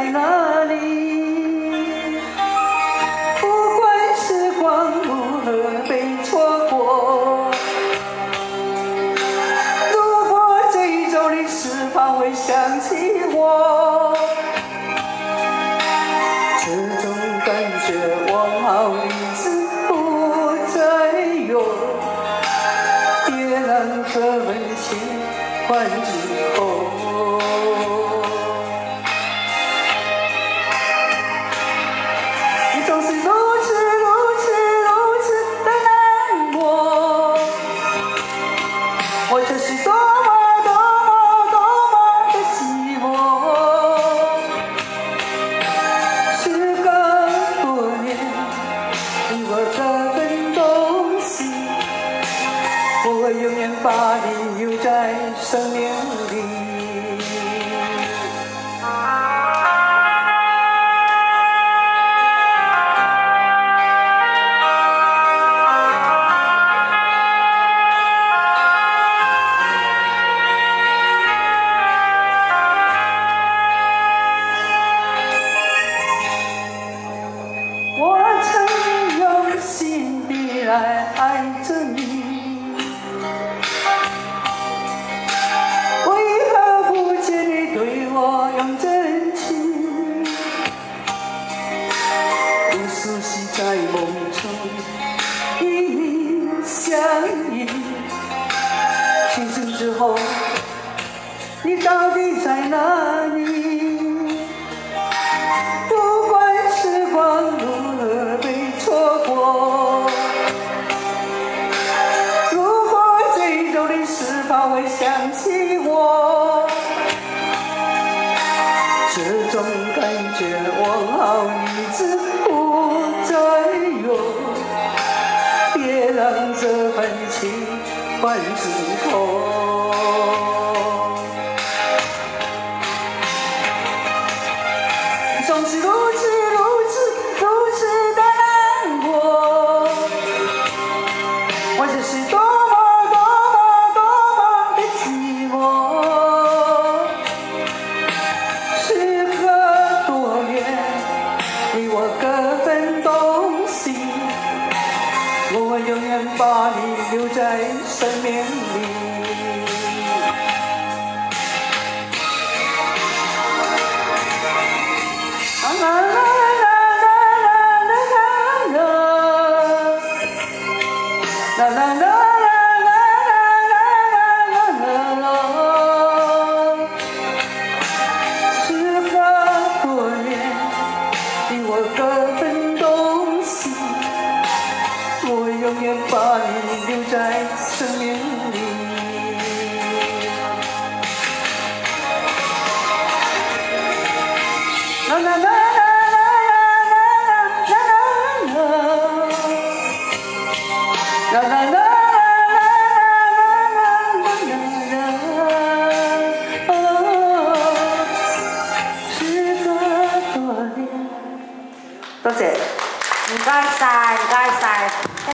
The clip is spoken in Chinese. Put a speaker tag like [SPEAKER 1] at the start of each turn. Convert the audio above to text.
[SPEAKER 1] 在哪里？不管时光如何被错过，如果这周你是否会想起我？这种感觉往后日子不再有，别让这份情换之后。 总是如此的难过，我这是多么的寂寞。时隔多年，你我各分东西，我会永远把你留在生命里。 我曾用心地来爱着你，为何不见你对我用真情？不熟悉在梦中与你相遇，清醒之后，你到底在哪里？ 是否会想起我？这种感觉往后日子不再有，别让这份情换之后。总是如此的难过，我只是多。 各分东西，我会永远把你留在生命里。啦啦啦啦啦啦啦啦啦。 各分东西，我永远把你留在生命里。啦啦啦啦啦啦啦啦啦啦。 多謝，唔該晒，唔該晒。